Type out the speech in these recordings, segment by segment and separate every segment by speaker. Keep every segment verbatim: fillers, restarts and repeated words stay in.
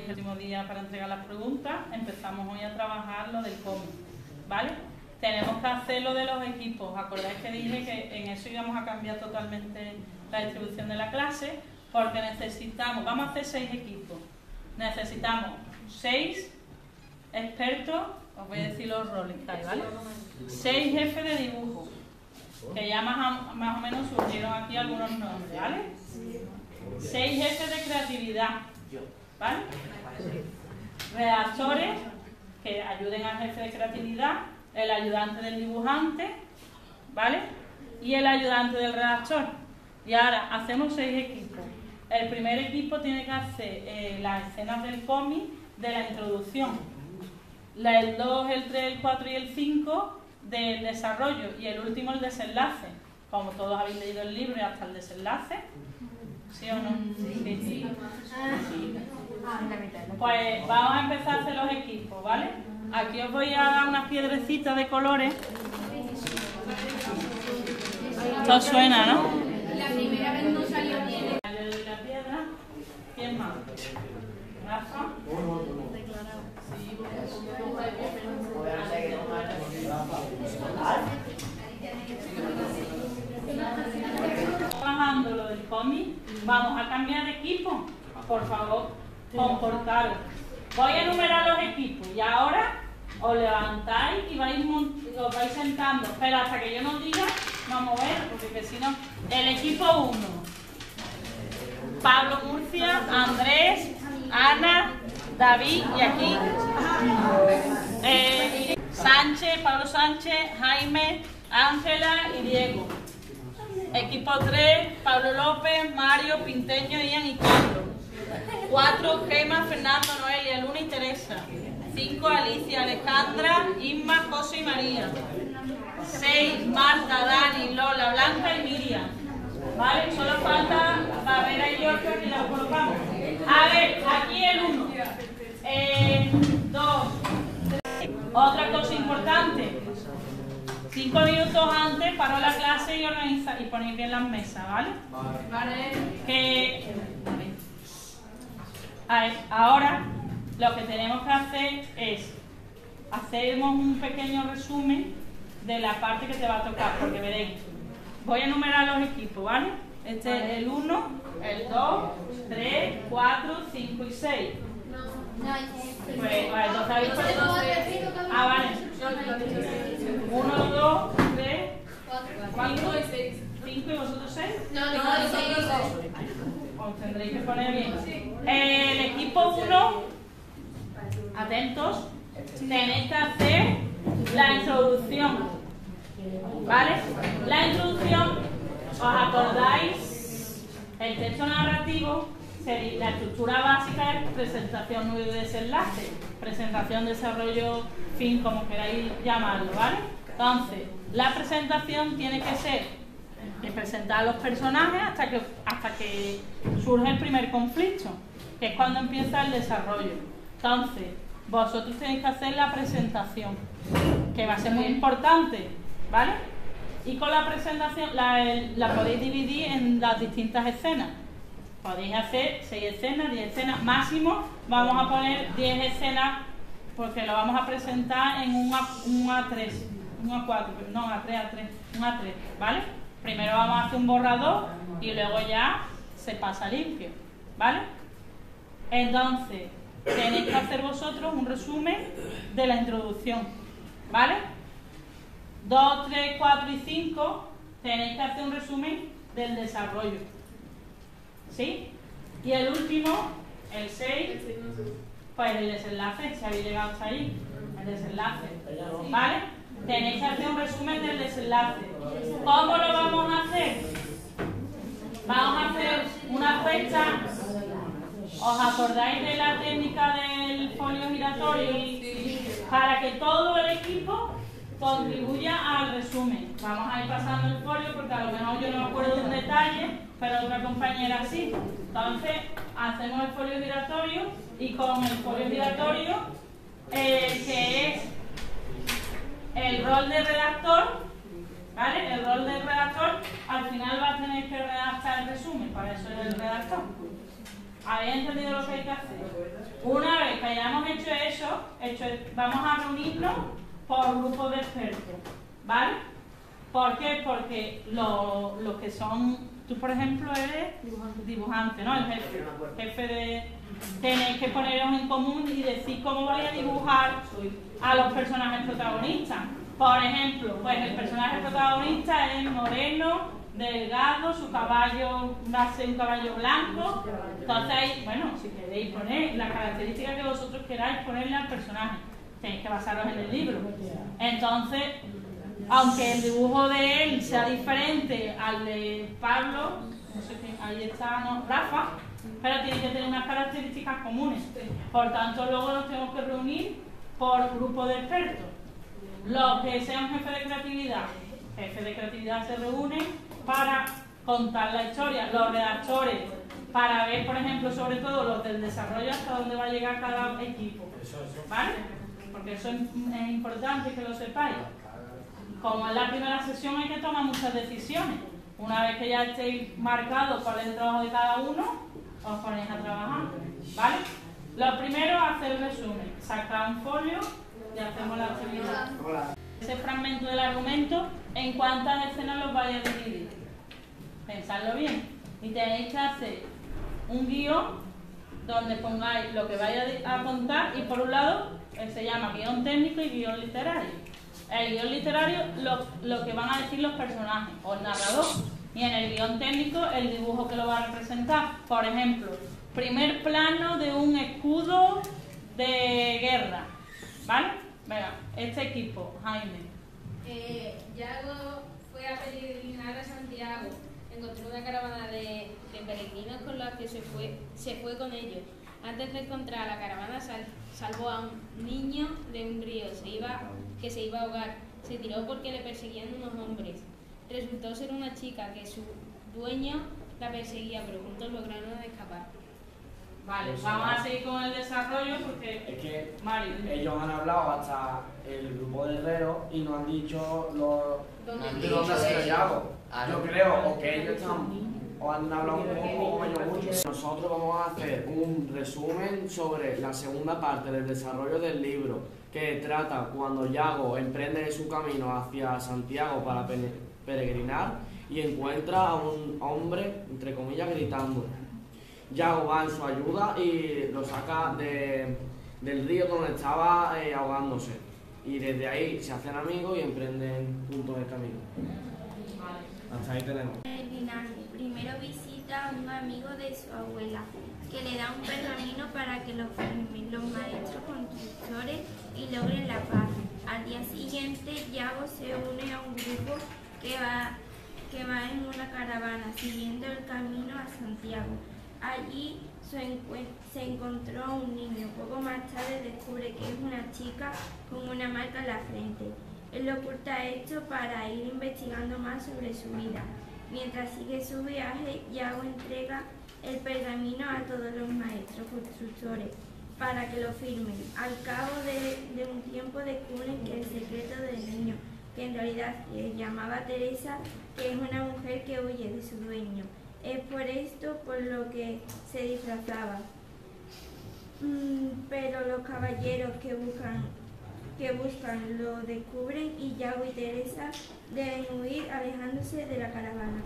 Speaker 1: el último día para entregar las preguntas, empezamos hoy a trabajar lo del cómic, ¿vale? Tenemos que hacer lo de los equipos. ¿Acordáis que dije que en eso íbamos a cambiar totalmente la distribución de la clase? Porque necesitamos, vamos a hacer seis equipos. Necesitamos seis expertos, os voy a decir los roles que hay, ¿vale? Seis jefes de dibujo, que ya más, más o menos surgieron aquí algunos nombres, ¿vale? Seis jefes de creatividad, ¿vale? Redactores que ayuden al jefe de creatividad, el ayudante del dibujante, ¿vale? Y el ayudante del redactor. Y ahora hacemos seis equipos. El primer equipo tiene que hacer eh, las escenas del cómic de la introducción. La, el dos, el tres, el cuatro y el cinco del desarrollo. Y el último el desenlace. Como todos habéis leído el libro y hasta el desenlace. ¿Sí o no? Sí, sí, sí. Pues vamos a empezar a hacer los equipos, ¿vale? Aquí os voy a dar unas piedrecitas de colores. Esto suena, ¿no?
Speaker 2: La primera vez no salió bien.
Speaker 1: Le doy la piedra. ¿Quién más? ¿Rafa? Trabajando lo del cómic, vamos a cambiar de equipo. Por favor, comportaros. Voy a enumerar los equipos y ahora os levantáis y vais, os vais sentando. Pero hasta que yo no diga, no mover, porque que si no. El equipo uno. Pablo Murcia, Andrés, Ana, David y aquí. Eh, Sánchez, Pablo Sánchez, Jaime, Ángela y Diego. Equipo tres, Pablo López, Mario, Pinteño, Ian y Carlos. cuatro, Gema, Fernando, Noelia, Luna y Teresa. cinco, Alicia, Alejandra, Isma, José y María. seis, Marta, Dani, Lola, Blanca y Miriam. ¿Vale? Solo falta Barbera y yo que la colocamos. A ver, aquí el uno. Eh, dos. Otra cosa importante. Cinco minutos antes paró la clase y organiza y ponéis bien las mesas, ¿vale? Vale. Que ahora lo que tenemos que hacer es hacemos un pequeño resumen de la parte que te va a tocar, porque veréis. Voy a enumerar los equipos, ¿vale? Este vale. Es el uno, el dos, tres, cuatro, cinco y seis.
Speaker 2: No, no,
Speaker 1: pues, vale, entonces habéis puesto... Ah, vale. uno, dos, tres, cuatro y seis. ¿cinco y vosotros seis?
Speaker 2: No, no, nosotros seis.
Speaker 1: Os tendréis que poner bien. El equipo uno, atentos, tenéis que hacer la introducción. ¿Vale? La introducción, ¿os acordáis? El texto narrativo, la estructura básica es presentación, nudo y desenlace. Presentación, desarrollo, fin, como queráis llamarlo, ¿vale? Entonces, la presentación tiene que ser de presentar a los personajes hasta que, hasta que surge el primer conflicto, que es cuando empieza el desarrollo. Entonces, vosotros tenéis que hacer la presentación, que va a ser muy importante, ¿vale? Y con la presentación la, la podéis dividir en las distintas escenas. Podéis hacer seis escenas, diez escenas, máximo vamos a poner diez escenas porque lo vamos a presentar en un A tres, un A cuatro, no, A tres, A tres, un A tres, ¿vale? Primero vamos a hacer un borrador y luego ya se pasa limpio, ¿vale? Entonces, tenéis que hacer vosotros un resumen de la introducción, ¿vale? dos, tres, cuatro y cinco tenéis que hacer un resumen del desarrollo, ¿sí? Y el último, el seis, pues el desenlace, si habéis llegado hasta ahí, el desenlace, ¿vale? Tenéis que hacer un resumen del desenlace. ¿Cómo lo vamos a hacer? Vamos a hacer una fecha. ¿Os acordáis de la técnica del folio giratorio? Para que todo el equipo contribuya al resumen. Vamos a ir pasando el folio porque a lo mejor yo no me acuerdo de un detalle, pero otra compañera sí. Entonces, hacemos el folio giratorio y con el folio giratorio, eh, que es el rol de redactor, ¿vale? El rol del redactor al final va a tener que redactar el resumen, para eso es el redactor. ¿Habéis entendido lo que hay que hacer? Una vez que hayamos hecho eso, hecho, vamos a reunirnos por grupos de expertos, ¿vale? ¿Por qué? Porque los lo que son, tú por ejemplo eres dibujante, ¿no? El jefe, jefe de... Tenéis que poneros en común y decir cómo vais a dibujar a los personajes protagonistas. Por ejemplo, pues el personaje protagonista es moreno, delgado, su caballo va a ser un caballo blanco. Entonces, bueno, si queréis poner las características que vosotros queráis ponerle al personaje, tenéis que basaros en el libro. Entonces, aunque el dibujo de él sea diferente al de Pablo, no sé qué, ahí está, no, Rafa, pero tiene que tener unas características comunes. Por tanto, luego nos tenemos que reunir por grupo de expertos. Los que sean jefes de creatividad, jefes de creatividad se reúnen para contar la historia. Los redactores, para ver, por ejemplo, sobre todo los del desarrollo, hasta dónde va a llegar cada equipo. ¿Vale? Porque eso es, es importante que lo sepáis. Como en la primera sesión hay que tomar muchas decisiones. Una vez que ya estéis marcados cuál es el trabajo de cada uno, os ponéis a trabajar. ¿Vale? Lo primero es hacer el resumen. Sacar un folio y hacemos la actividad. Ese fragmento del argumento, ¿en cuántas escenas los vais a dividir? Pensadlo bien. Y tenéis que hacer un guión donde pongáis lo que vais a contar y por un lado se llama guión técnico y guión literario. El guión literario lo, lo que van a decir los personajes o el narrador, y en el guión técnico el dibujo que lo va a representar. Por ejemplo, primer plano de un escudo de guerra, ¿vale? Venga, este equipo, Jaime.
Speaker 2: Eh, Yago fue a peregrinar a Santiago. Encontró una caravana de, de peregrinos con los que se fue, se fue con ellos. Antes de encontrar a la caravana, sal, salvó a un niño de un río se iba, que se iba a ahogar. Se tiró porque le perseguían unos hombres. Resultó ser una chica que su dueño la perseguía, pero juntos lograron escapar.
Speaker 1: Vale, vamos a seguir con el desarrollo porque...
Speaker 3: Es que
Speaker 1: Mario,
Speaker 3: ellos han hablado hasta el grupo de herreros y no han dicho los...
Speaker 2: ¿Dónde han
Speaker 3: de
Speaker 2: dicho
Speaker 3: dónde ha sido
Speaker 2: ellos?
Speaker 3: Yago.
Speaker 4: Ah,
Speaker 3: Yo
Speaker 4: no.
Speaker 3: creo o que ellos están o han hablado un poco o ellos mucho. Nosotros vamos a hacer un resumen sobre la segunda parte del desarrollo del libro, que trata cuando Yago emprende su camino hacia Santiago para pene- peregrinar y encuentra a un hombre, entre comillas, gritando. Yago va en su ayuda y lo saca de, del río donde estaba eh, ahogándose. Y desde ahí se hacen amigos y emprenden juntos el camino. Hasta ahí tenemos.
Speaker 5: El linaje. Primero visita a un amigo de su abuela, que le da un pergamino para que lo firmen los maestros constructores y logren la paz. Al día siguiente, Yago se une a un grupo que va, que va en una caravana, siguiendo el camino a Santiago. Allí se, se encontró a un niño. Poco más tarde descubre que es una chica con una marca en la frente. Él oculta esto para ir investigando más sobre su vida. Mientras sigue su viaje, Yago entrega el pergamino a todos los maestros constructores para que lo firmen. Al cabo de, de un tiempo descubren que el secreto del niño, que en realidad se llamaba Teresa, que es una mujer que huye de su dueño. Es por esto por lo que se disfrazaba. Mm, pero los caballeros que buscan, que buscan lo descubren y Yago y Teresa deben huir alejándose de la caravana.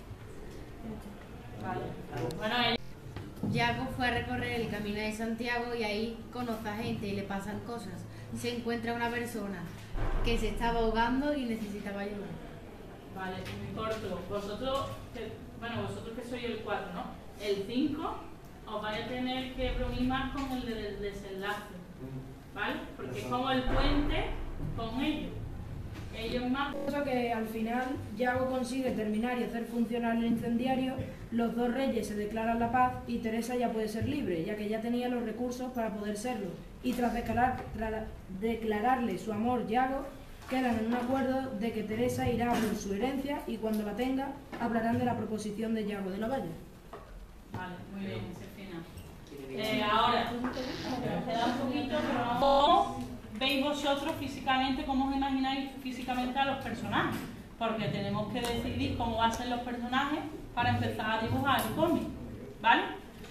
Speaker 1: Vale. Bueno, él...
Speaker 6: Yago fue a recorrer el camino de Santiago y ahí conoce a gente y le pasan cosas. Se encuentra una persona que se estaba ahogando y necesitaba ayuda.
Speaker 1: Vale, muy corto. Vosotros, que, bueno, vosotros que sois el cuatro, ¿no? El cinco os vais a tener que reunir más con el del desenlace, ¿vale? Porque es como el puente con ellos. Ellos más...
Speaker 7: Cosa que al final Yago consigue terminar y hacer funcionar el incendiario, los dos reyes se declaran la paz y Teresa ya puede ser libre, ya que ya tenía los recursos para poder serlo. Y tras declarar, tras declararle su amor Yago, quedan en un acuerdo de que Teresa irá por su herencia y cuando la tenga hablarán de la proposición de Yago de la Valle.
Speaker 1: Vale, muy bien, ese final. Eh, ahora, queda un poquito, pero ¿cómo veis vosotros físicamente, cómo os imagináis físicamente a los personajes? Porque tenemos que decidir cómo van a ser los personajes para empezar a dibujar el cómic, ¿vale?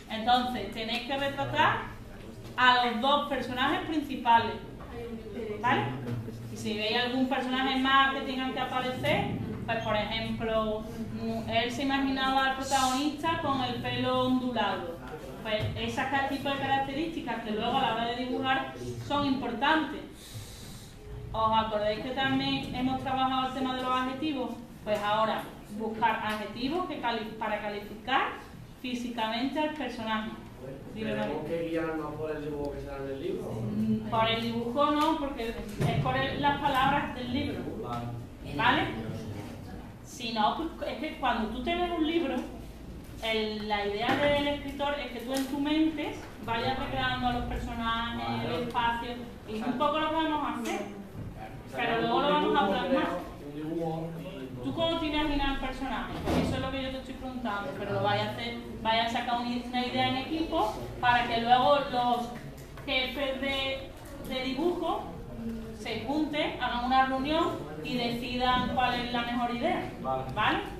Speaker 1: Entonces, tenéis que retratar a los dos personajes principales, ¿vale? Y si veis algún personaje más que tengan que aparecer, pues por ejemplo, él se imaginaba al protagonista con el pelo ondulado. Pues ese tipo de características que luego a la hora de dibujar son importantes. ¿Os acordáis que también hemos trabajado el tema de los adjetivos? Pues ahora, buscar adjetivos que cali para calificar físicamente al personaje.
Speaker 3: ¿Tenemos que guiarnos por el dibujo que se da en el libro?
Speaker 1: Por el dibujo no, porque es por el, las palabras del libro. ¿Vale? Si no, pues es que cuando tú te lees un libro, el, la idea del escritor es que tú en tu mente vayas recreando a los personajes, el espacio, y es un poco lo que vamos a hacer. Pero luego lo vamos a plasmar. ¿Tú cómo te imaginas el personaje? Pues eso es lo que yo te estoy preguntando, pero lo vaya a hacer, vaya a sacar una idea en equipo para que luego los jefes de, de dibujo se junten, hagan una reunión y decidan cuál es la mejor idea. ¿Vale?